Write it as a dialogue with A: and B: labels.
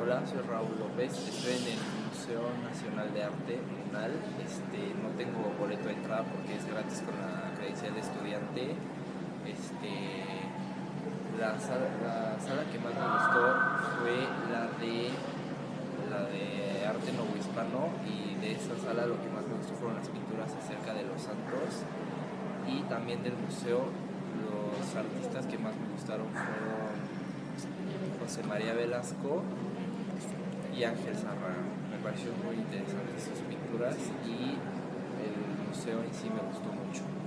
A: Hola, soy Raúl López, estoy en el Museo Nacional de Arte UNAL. No tengo boleto de entrada porque es gratis con la credencial de estudiante. Este, la sala que más me gustó fue la de arte novohispano, y de esa sala lo que más me gustó fueron las pinturas acerca de los santos. Y también del museo, los artistas que más me gustaron fueron José María Velasco y Ángel Serrano. Me pareció muy interesantes sus pinturas y el museo en sí me gustó mucho.